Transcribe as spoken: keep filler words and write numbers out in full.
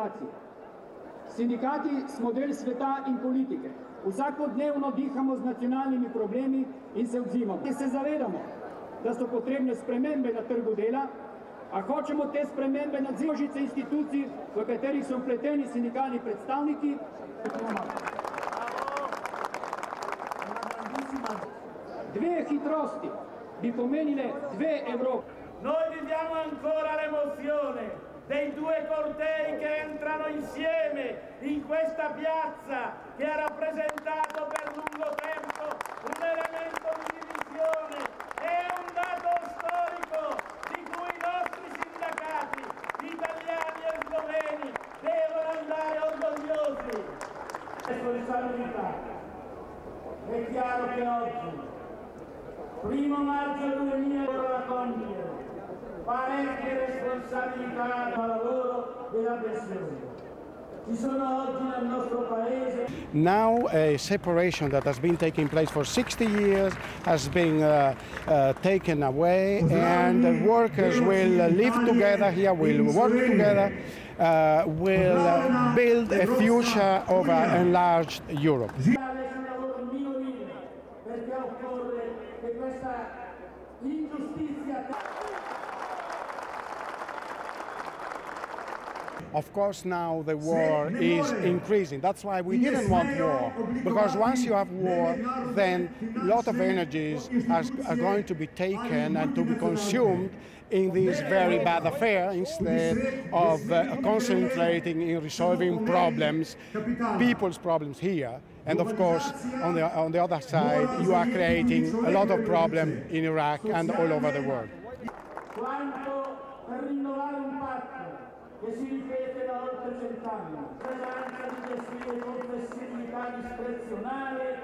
organizacij. Sindikati smo del sveta in politike. Vsakodnevno dihamo z nacionalnimi problemi in se odzivamo. Se zavedamo, da so potrebne spremembe na trgu dela, a hočemo te spremembe nadzornice institucij, v katerih so vpleteni sindikalni predstavniki. Dve hitrosti bi pomenile dve Evrope. Noi viviamo ancora l'emozione dei due cortei che entrano insieme in questa piazza che ha rappresentato per lungo tempo un elemento di divisione. È un dato storico di cui i nostri sindacati, italiani e sloveni, devono andare orgogliosi. Responsabilità. È chiaro che oggi, primo maggio duemila, la compiere parecchie responsabilità al lavoro e alla pensione. Ci sono oggi nel nostro paese. Now a separation that has been taking place for sixty years has been uh, uh, taken away, and the workers will live together here, will work together, uh, will build a future of an enlarged Europe. Of course, now the war is increasing. That's why we didn't want war, because once you have war, then a lot of energies are, are going to be taken and to be consumed in this very bad affair, instead of uh, concentrating in resolving problems, people's problems here. And of course, on the, on the other side, you are creating a lot of problems in Iraq and all over the world. Che si ripete da oltre cent'anni, presenza di gestire confessibilità discrezionale